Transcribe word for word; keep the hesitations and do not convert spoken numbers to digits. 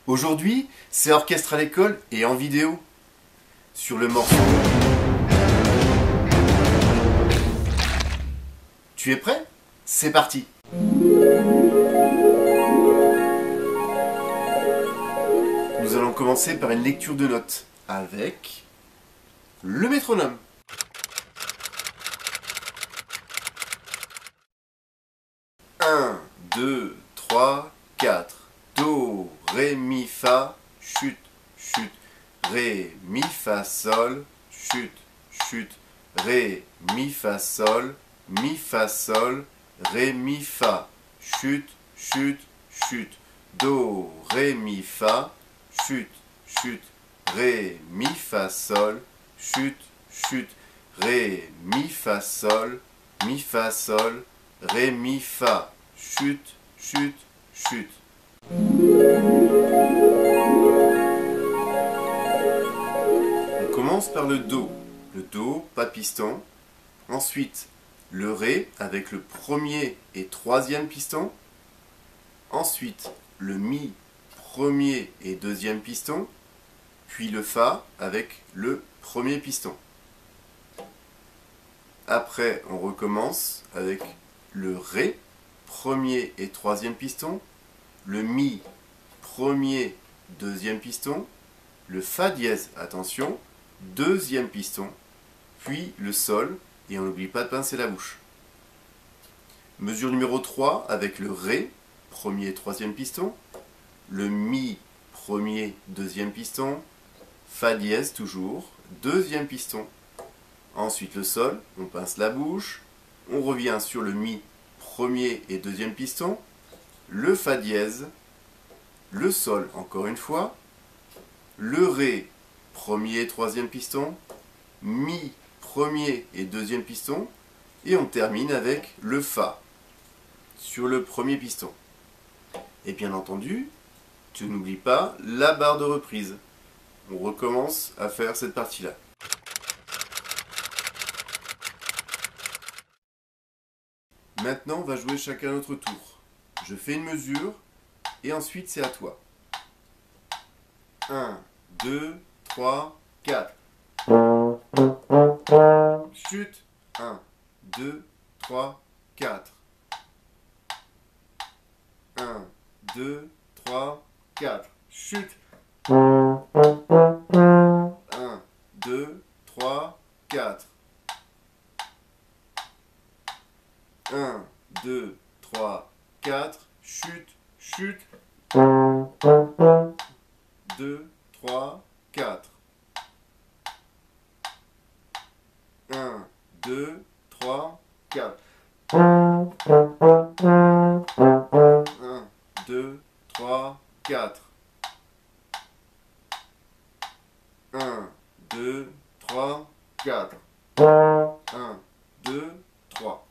Aujourd'hui, c'est orchestre à l'école et en vidéo. Sur le morceau. Tu es prêt? C'est parti! Nous allons commencer par une lecture de notes avec le métronome. un, deux, trois, quatre. Do, ré, mi, fa, chute, chute. Ré, mi, fa, sol, chute, chute. Ré, mi, fa, sol, mi, fa, sol. Ré, mi, fa, chute, chute, chute. Do, ré, mi, fa, chute, chute. Ré, mi, fa, sol, chute, chute. Ré, mi, fa, sol, mi, fa, sol. Ré, mi, fa, chute, chute, chute. On commence par le Do. Le Do, pas de piston. Ensuite, le Ré avec le premier et troisième piston. Ensuite, le Mi, premier et deuxième piston. Puis le Fa avec le premier piston. Après, on recommence avec le Ré, premier et troisième piston, le Mi, premier, deuxième piston, le Fa dièse, attention, deuxième piston, puis le Sol, et on n'oublie pas de pincer la bouche. Mesure numéro trois avec le Ré, premier et troisième piston, le Mi, premier, deuxième piston, Fa dièse toujours, deuxième piston. Ensuite le Sol, on pince la bouche, on revient sur le Mi, premier et deuxième piston, le Fa dièse, le Sol encore une fois, le Ré, premier et troisième piston, Mi, premier et deuxième piston, et on termine avec le Fa sur le premier piston. Et bien entendu, tu n'oublies pas la barre de reprise. On recommence à faire cette partie-là. Maintenant, on va jouer chacun notre tour. Je fais une mesure et ensuite c'est à toi. un, deux, trois, quatre. Chute. un, deux, trois, quatre. un, deux, trois, quatre. Chute. un, deux, trois, quatre. un, deux, trois, quatre. Chute, chute. deux, trois, quatre. un, deux, trois, quatre. un, deux, trois, quatre. un, deux, trois, quatre. un, deux, trois.